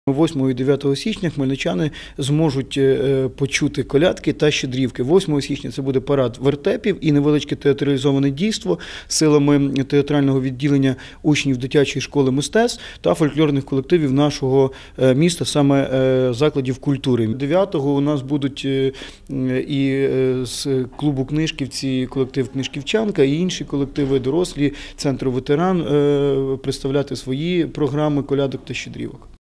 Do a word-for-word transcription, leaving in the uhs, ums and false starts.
восьмого і дев'ятого січня хмельничани зможуть почути колядки та щедрівки. восьмого січня це буде парад вертепів і невеличке театралізоване дійство силами театрального відділення учнів дитячої школи мистецтв та фольклорних колективів нашого міста, саме закладів культури. дев'ятого у нас будуть і з клубу «Книжківці» колектив «Книжківчанка» і інші колективи дорослі центру «Ветеран» представляти свої програми колядок та щедрівок.